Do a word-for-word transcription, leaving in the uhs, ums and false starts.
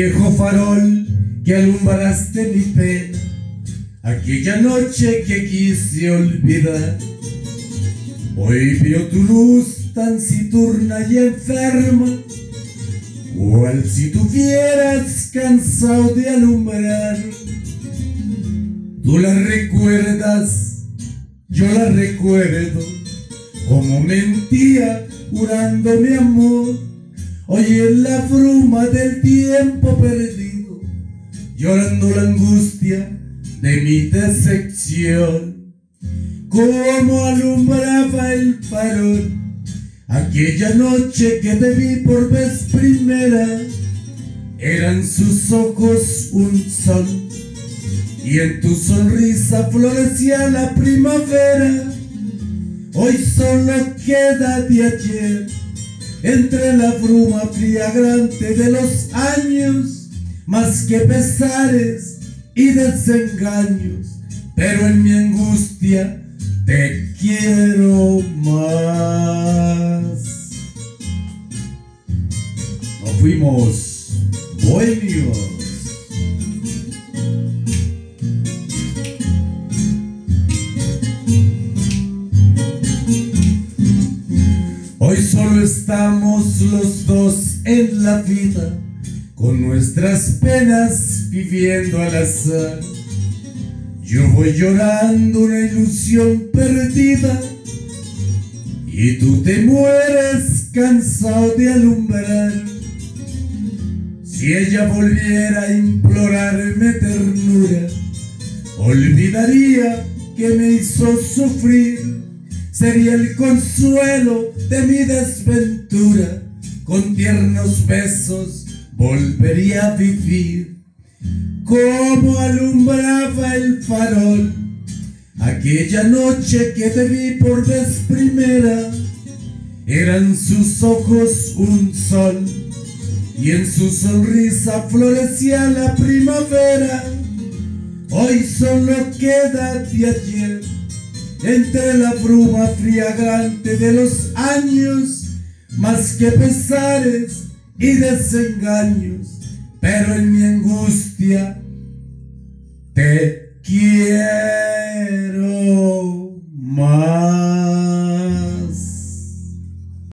viejo farol que alumbraste mi pena, aquella noche que quise olvidar. Hoy veo tu luz tan citurna y enferma, cual si tuvieras cansado de alumbrar. Tú la recuerdas, yo la recuerdo, como mentía jurando mi amor. Hoy en la bruma del tiempo perdido, llorando la angustia de mi decepción. Como alumbraba el farol aquella noche que te vi por vez primera, eran sus ojos un sol y en tu sonrisa florecía la primavera. Hoy solo queda de ayer entre la bruma friagrante de los años, más que pesares y desengaños, pero en mi angustia te quiero más. Nos fuimos bohemios. Hoy solo estamos los dos en la vida, con nuestras penas viviendo al azar. Yo voy llorando una ilusión perdida y tú te mueres cansado de alumbrar. Si ella volviera a implorarme ternura, olvidaría que me hizo sufrir. Sería el consuelo de mi desventura, con tiernos besos volvería a vivir. Como alumbraba el farol aquella noche que te vi por vez primera, eran sus ojos un sol y en su sonrisa florecía la primavera. Hoy solo queda de ayer entre la bruma friagante de los años, más que pesares y desengaños, pero en mi angustia te quiero más.